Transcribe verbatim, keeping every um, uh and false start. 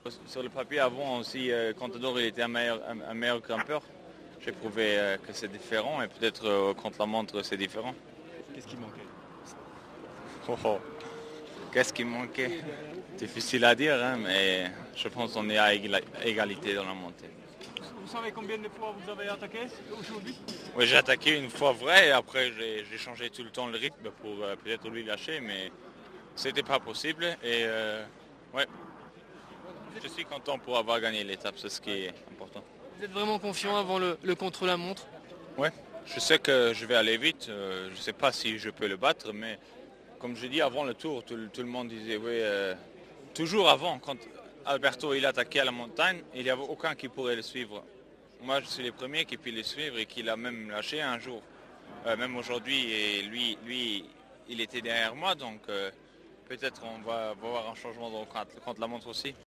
Sur le papier avant aussi, euh, Contador il était un meilleur, un, un meilleur grimpeur. J'ai prouvé euh, que c'est différent et peut-être euh, contre la montre c'est différent. Qu'est-ce qui manquait? Oh, oh. Qu'est-ce qui manquait? Difficile à dire, hein, mais je pense qu'on est à égalité dans la montée. Vous savez combien de fois vous avez attaqué aujourd'hui? Oui, j'ai attaqué une fois vrai et après j'ai, j'ai changé tout le temps le rythme pour euh, peut-être lui lâcher, mais c'était pas possible. Et euh, ouais, je suis content pour avoir gagné l'étape, c'est ce qui est important. Vous êtes vraiment confiant avant le, le contre-la-montre? Ouais, je sais que je vais aller vite, euh, je sais pas si je peux le battre, mais comme je dis avant le tour, tout, tout le monde disait oui, euh, toujours avant, quand Alberto il attaquait à la montagne, il n'y avait aucun qui pourrait le suivre. Moi, je suis le premier qui peut le suivre et qui l'a même lâché un jour, euh, même aujourd'hui. Et lui, lui, il était derrière moi, donc euh, peut-être on va voir un changement contre, contre la montre aussi.